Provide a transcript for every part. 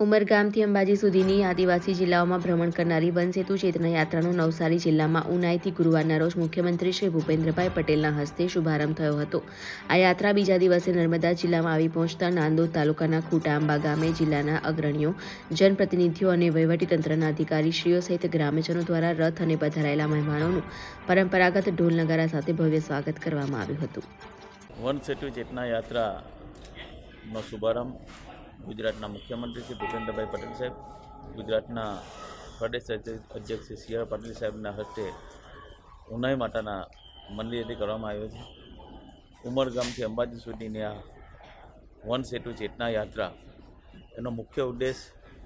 ઉમરગામથી અંબાજી સુધીની આદિવાસી જિલ્લાઓમાં ભ્રમણ કરનારી વનસેતુ ચેતના યાત્રાનો નવસારી જિલ્લામાં ઉનાઈથી ગુરુવારના રોજ મુખ્યમંત્રી શ્રી ભૂપેન્દ્રભાઈ પટેલના હસ્તે શુભારંભ થયો હતો। આ યાત્રા બીજા દિવસે નર્મદા જિલ્લામાં આવી પહોંચતા નાંદોદ તાલુકાના ખુટાઆંબા ગામે જિલ્લાના અગ્રણીઓ, જનપ્રતિનિધિઓ અને વહીવટીતંત્રના અધિકારીશ્રીઓ સહિત ગ્રામજનો દ્વારા રથ અને પધારેલા મહેમાનોનું પરંપરાગત ઢોલ નગારા સાથે ભવ્ય સ્વાગત કરવામાં આવ્યું હતું। વનસેતુ ચેતના યાત્રાનો શુભારંભ ગુજરાતના મુખ્યમંત્રી શ્રી ભૂપેન્દ્રભાઈ પટેલ સાહેબ, ગુજરાતના પ્રદેશ અધ્યક્ષ શ્રી સી આર પાટીલ સાહેબના હસ્તે ઉનાઈ માતાના મંદિરેથી કરવામાં આવ્યો છે। ઉમરગામથી અંબાજી સુધીની આ વનસેતુ ચેતના યાત્રા એનો મુખ્ય ઉદ્દેશ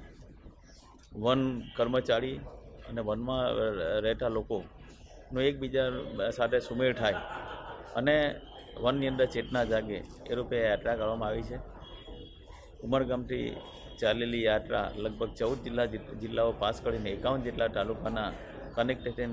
વન કર્મચારી અને વનમાં રહેતા લોકોનો એકબીજા સાથે સુમેળ થાય અને વનની અંદર ચેતના જાગે એ રૂપે યાત્રા કરવામાં આવી છે। ઉમરગામથી ચાલેલી યાત્રા લગભગ 14 જિલ્લાઓ પાસ કરીને 51 જેટલા તાલુકાના કનેક્ટ થઈને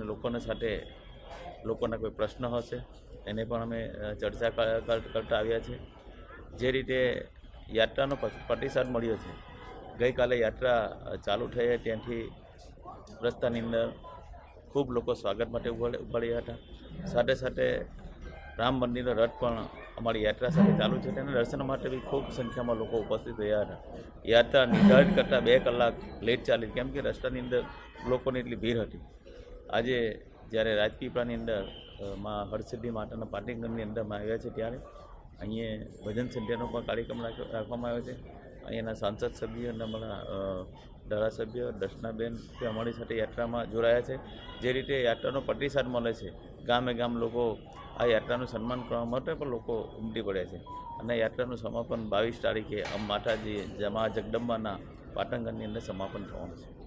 લોકોના કોઈ પ્રશ્ન હશે એને પણ અમે ચર્ચા કરતા આવ્યા છે। જે રીતે યાત્રાનો પ્રતિસાદ મળ્યો છે, ગઈકાલે યાત્રા ચાલુ થઈ ત્યાંથી રસ્તાની અંદર ખૂબ લોકો સ્વાગત માટે ઉભા હતા। સાથે સાથે રામ મંદિરનો રથ પણ અમારી યાત્રા સાથે ચાલુ છે, તેના દર્શન માટે બી ખૂબ સંખ્યામાં લોકો ઉપસ્થિત રહ્યા હતા। યાત્રા નિર્ધારિત કરતાં 2 કલાક લેટ ચાલી, કેમ કે રસ્તાની અંદર લોકોની એટલી ભીડ હતી। આજે જ્યારે રાજપીપળાની અંદર માં હરસિદ્ધિ માતાના પાટીગણની અંદરમાં આવ્યા છે, ત્યારે અહીંયા ભજન સંધ્યાનો પણ કાર્યક્રમ રાખવામાં આવ્યો છે। અહીંયાના સાંસદ સભ્ય અને અમારા ધારાસભ્ય દર્શનાબેન તે અમારી સાથે યાત્રામાં જોડાયા છે। જે રીતે યાત્રાનો પ્રતિસાદ મળે છે, ગામે ગામ લોકો આ યાત્રાનું સન્માન કરવા માટે પણ લોકો ઉમટી પડ્યા છે અને યાત્રાનું સમાપન 22 તારીખે માતાજી જમા જગદંબાના પાટણગણની અંદર સમાપન થવાનું છે।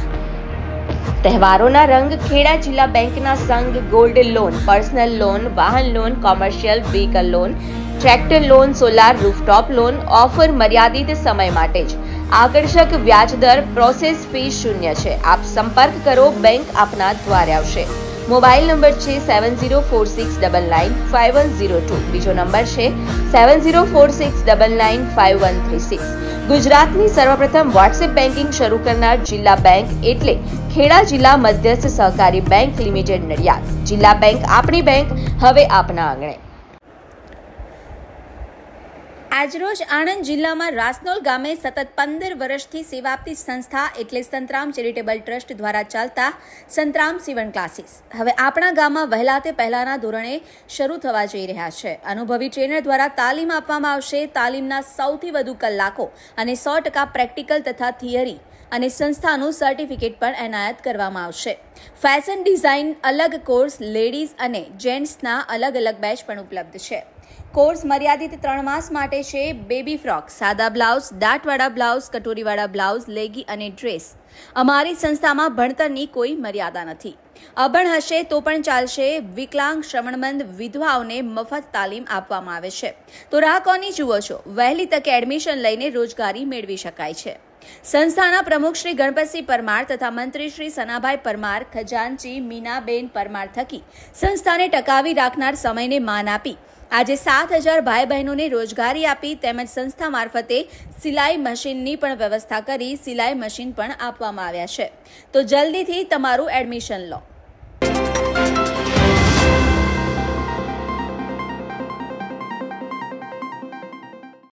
તહેવારોના રંગ ખેડા જિલ્લા બેંકના સંઘ ગોલ્ડ લોન, પર્સનલ લોન, વાહન loan, commercial vehicle loan, tractor loan, solar rooftop loan offer મર્યાદિત સમય માટે જ। આકર્ષક વ્યાજદર, પ્રોસેસ ફી શૂન્ય છે। આપ સંપર્ક કરો, બેંક આપના દ્વારે આવશે। મોબાઈલ નંબર છે 7046995102, બીજો નંબર છે 7046995136। ગુજરાતની સર્વપ્રથમ વોટ્સએપ બેન્કિંગ શરૂ કરનાર જિલ્લા બેંક એટલે ખેડા જિલ્લા મધ્યસ્થ સહકારી બેંક લિમિટેડ નડિયાદ। જિલ્લા બેંક આપણી બેંક, હવે આપના આંગણે। આજરોજ આણંદ જિલ્લામાં રાસનોલ ગામે સતત 15 વર્ષથી સેવા આપતી સંસ્થા એટલે સંતરામ ચેરિટેબલ ટ્રસ્ટ દ્વારા ચાલતા સંતરામ સીવણ ક્લાસીસ હવે આપણા ગામમાં વહેલા તે પહેલાના ધોરણે શરૂ થવા જઈ રહ્યા છે। અનુભવી ટ્રેનર દ્વારા તાલીમ આપવામાં આવશે। તાલીમના સૌથી વધુ કલાકો અને 100% પ્રેક્ટિકલ તથા થિયરી અને સંસ્થાનું સર્ટિફિકેટ પણ એનાયત કરવામાં આવશે। ફેશન ડિઝાઇન અલગ કોર્સ, લેડીઝ અને જેન્ટ્સના અલગ અલગ બેચ પણ ઉપલબ્ધ છે। કોર્સ મર્યાદિત 3 માસ માટે છે। બેબી ફ્રોક, સાદા બ્લાઉઝ, દાંતવાળા બ્લાઉઝ, કટોરીવાળા બ્લાઉઝ, લેગી અને ડ્રેસ। અમારી સંસ્થામાં ભણતરની કોઈ મર્યાદા નથી। અભણ હશે તો પણ ચાલશે। વિકલાંગ, શ્રવણમંદ, વિધવાઓને મફત તાલીમ આપવામાં આવે છે। તો રાહ કોની જુઓ છો? વહેલી તકે એડમિશન લઈને રોજગારી મેળવી શકાય છે। સંસ્થાના પ્રમુખ શ્રી ગણપતસિંહ પરમાર તથા મંત્રી શ્રી સનાભાઈ પરમાર, ખજાનચી મીનાબેન પરમાર થકી સંસ્થાને ટકાવી રાખનાર સમયને માન આપી આજે 7000 ભાઈ બહેનોને રોજગારી આપી તેમજ સંસ્થા મારફતે સિલાઈ મશીનની પણ વ્યવસ્થા કરી સિલાઈ મશીન પણ આપવામાં આવ્યા છે। તો જલ્દીથી તમારું એડમિશન લો।